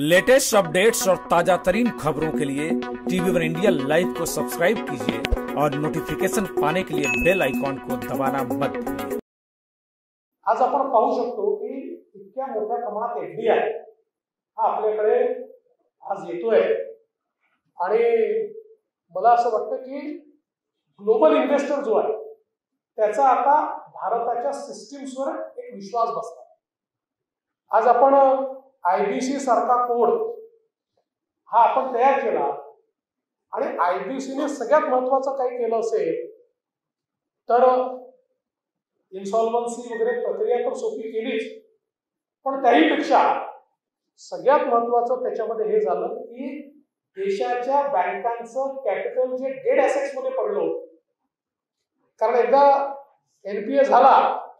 Latest updates और ताजा तरीन खबरों के लिए टीवी वन इंडिया लाइव को सब्सक्राइब कीजिए और नोटिफिकेशन पाने के लिए बेल आइकॉन को दबाना मत भूलिए। आज आपण पाहू शकतो की इतक्या मोठ्या प्रमाणात एफडीआय हा आपल्याकडे आज येतोय आणि मला असं वाटतं की ग्लोबल इन्व्हेस्टर जो आहे त्याचा आता भारताच्या सिस्टीम्सवर एक विश्वास बसला। आज आपण आयबीसी सारखा कोड हा आपण तयार केला आणि आयबीसीने सगळ्यात महत्त्वाचं काही केलं असेल तर इन्सॉल्वन्सी वगैरे प्रक्रिया तर सोपी केलीच, पण त्याहीपेक्षा सगळ्यात महत्त्वाचं त्याच्यामध्ये हे झालं की देशाच्या बँकांचं कॅपिटल जे डेड ॲसेट्स मध्ये पडलं होतं, कारण एकदा एनपीए झाला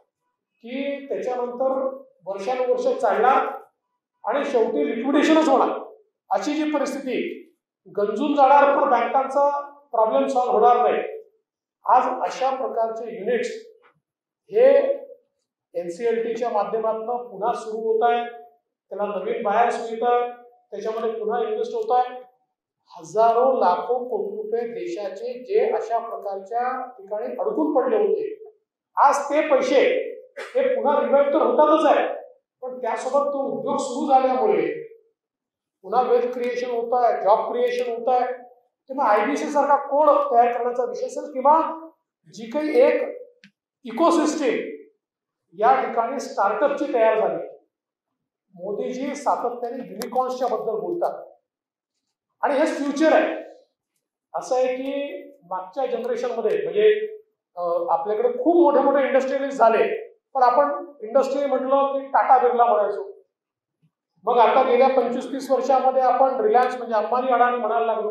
की त्याच्यानंतर वर्षानुवर्ष चालणार आणि शेवटी लिक्विडेशनच होणार अशी जी परिस्थिती गंजून जाणार, पण बँकांचा प्रॉब्लेम सॉल्व्ह होणार नाही। आज अशा प्रकारचे युनिट्स हे एनसीएलटीच्या माध्यमातून पुन्हा सुरू होत आहेत, त्याला नवीन बायर्स मिळत आहेत, त्याच्यामध्ये पुन्हा इन्व्हेस्ट होत आहे। हजारो लाखो कोटी रुपये देशाचे जे अशा प्रकारच्या ठिकाणी अडकून पडले होते, आज ते पैसे हे पुन्हा रिवाइव्ह तर होतातच आहे, पण त्यासोबत तो उद्योग सुरू झाल्यामुळे पुन्हा वेल्थ क्रिएशन होत आहे, जॉब क्रिएशन होत आहे। तेव्हा आयबीसी सारखा कोड तयार करण्याचा विषय असेल किंवा जी काही एक इकोसिस्टीम या ठिकाणी स्टार्टअपची तयार झाली। मोदीजी सातत्याने युनिकॉर्न्सच्या बद्दल बोलतात आणि हेच फ्युचर आहे। असं आहे की मागच्या जनरेशन मध्ये म्हणजे आपल्याकडे खूप मोठे मोठे इंडस्ट्रियलिस्ट झाले, पण आपण इंडस्ट्री म्हटलं की टाटा बिर्ला म्हणायचो। मग आता गेल्या 25-30 वर्षामध्ये आपण रिलायन्स म्हणजे अंबानी अडाणी म्हणायला लागलो।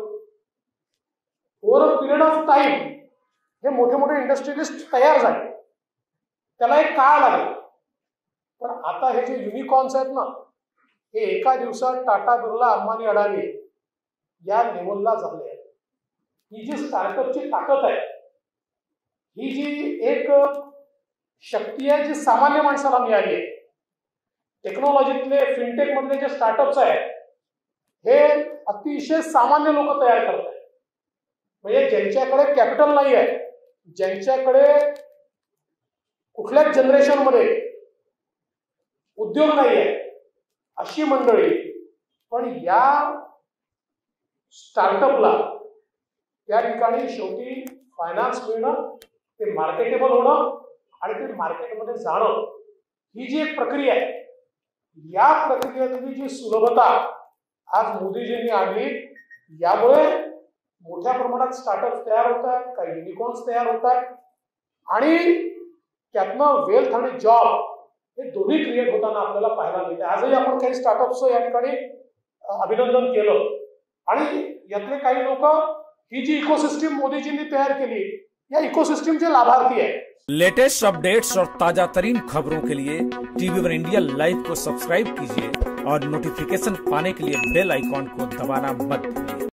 Over a period of time हे मोठे मोठे इंडस्ट्रियलिस्ट तयार झाले, त्याला एक काळ लागला। पण आता हे जे युनिकॉर्न्स आहेत ना, हे एका दिवसात टाटा बिर्ला अंबानी अडाणी या लेवलला झाले आहेत। ही जी स्टार्टअपची ताकद आहे, ही जी एक शक्ती आहे जी सामान्य माणसाला मिळाली आहे। टेक्नॉलॉजीतले फिनटेक मधले जे स्टार्टअप्स आहेत हे अतिशय सामान्य लोक तयार करतात, म्हणजे ज्यांच्याकडे कॅपिटल नाही आहे, ज्यांच्याकडे कुठल्याच जनरेशन मध्ये उद्योग नाही आहे, अशी मंडळी पण या स्टार्टअपला त्या ठिकाणी शेवटी फायनान्स मिळणं, ते मार्केटेबल होणं आणि ते मार्केटमध्ये जाणं, ही जी एक प्रक्रिया आहे, या प्रक्रियेतली जी सुलभता आज मोदीजींनी आणली, यामुळे मोठ्या प्रमाणात स्टार्टअप तयार होत आहेत, काही युनिकॉर्न्स तयार होत आहेत आणि त्यातनं वेल्थ आणि जॉब हे दोन्ही क्रिएट होताना आपल्याला पाहायला मिळते। आजही आपण काही स्टार्टअप्सचं या ठिकाणी अभिनंदन केलं आणि यातले काही लोक ही जी इकोसिस्टीम मोदीजींनी तयार केली, या इकोसिस्टीमचे लाभार्थी आहे। लेटेस्ट अपडेट्स और ताजा तरीन खबरों के लिए टीवी वन इंडिया लाइव को सब्सक्राइब कीजिए और नोटिफिकेशन पाने के लिए बेल आइकॉन को दबाना मत भूलिए।